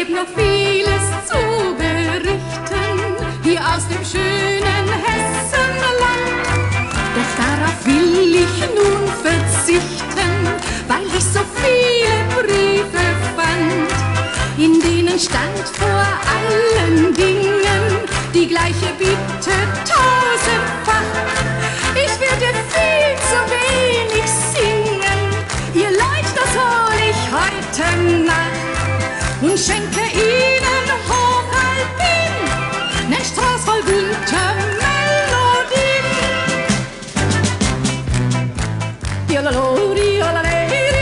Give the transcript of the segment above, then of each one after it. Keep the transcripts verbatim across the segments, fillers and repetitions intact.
gibt noch vieles zu berichten, hier aus dem schönen Hessenland. Doch darauf will ich nun verzichten, weil ich so viele Briefe fand, in denen stand vor allen Dingen die gleiche Bitte tausendfach. Ich werde viel zu wenig singen, ihr Leid, das hol ich heute Nacht und schenke ihnen hochalpin nen Strauß voll bunter Melodien. Diololo, diolale.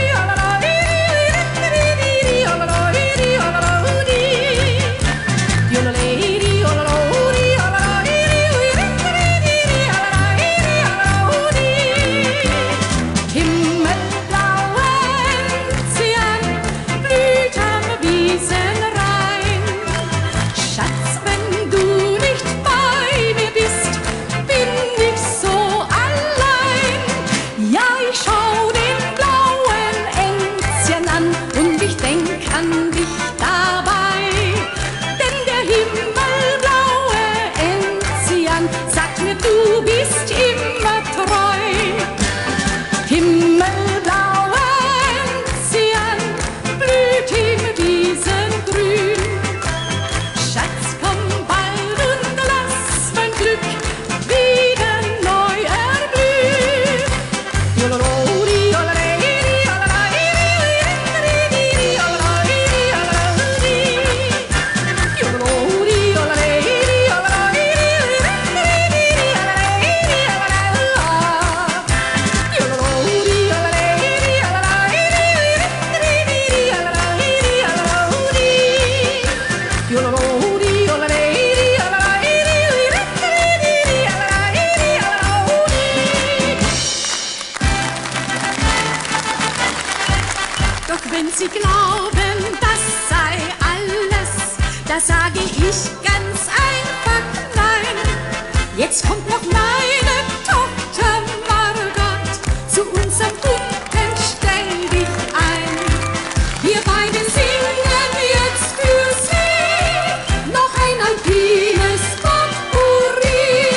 Wenn Sie glauben, das sei alles, da sage ich ganz einfach nein. Jetzt kommt noch meine Tochter Margot zu unserem Guten, stell dich ein. Wir beide singen jetzt für Sie noch ein alpines Potpourri.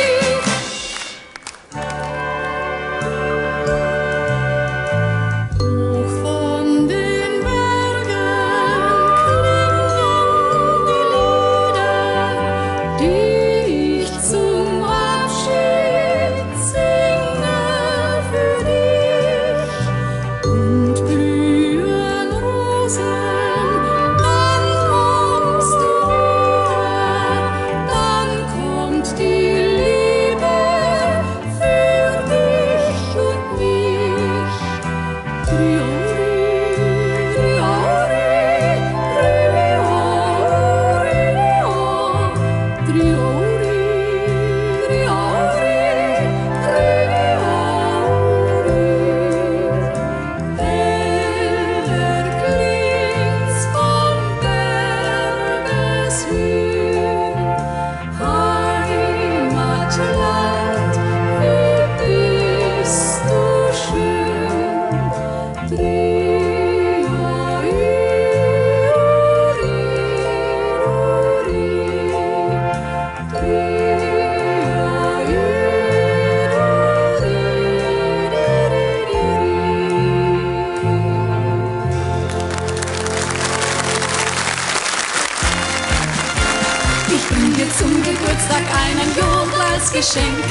Zum Geburtstag einen Jodel als Geschenk.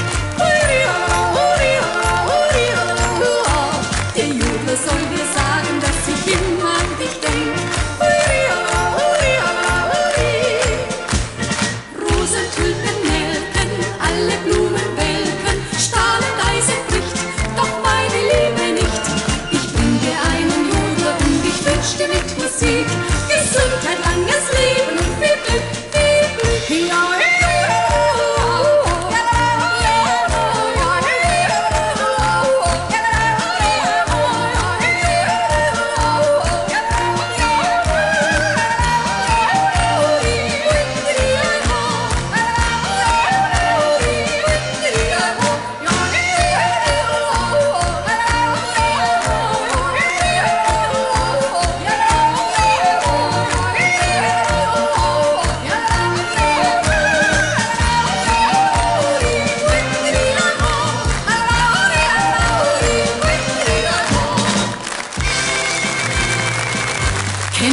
Der Jodler soll dir sagen, dass ich immer an dich denk. Rosen, Tulpen, Nelken, alle Blumen welken, strahlend Eisen bricht, doch meine Liebe nicht. Ich bring dir einen Jodler und ich wünsch dir mit Musik Gesundheit, langes Leben und viel Glück, viel Glück. Ja.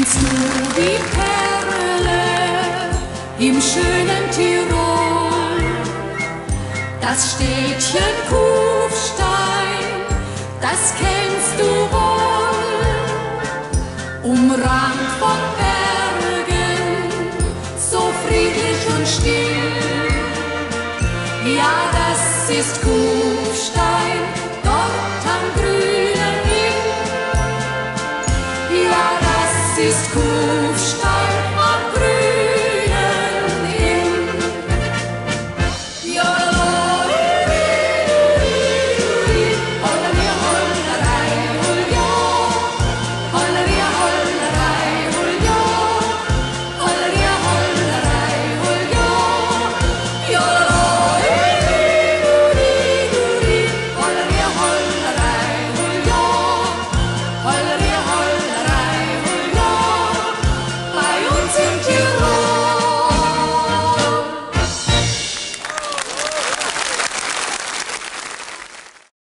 Kennst du die Perle im schönen Tirol? Das Städtchen Kufstein, das kennst du wohl. Umrankt von Bergen, so friedlich und still. Ja, das ist Kufstein, dort am grünen Inn. Ja, das ist Kufstein.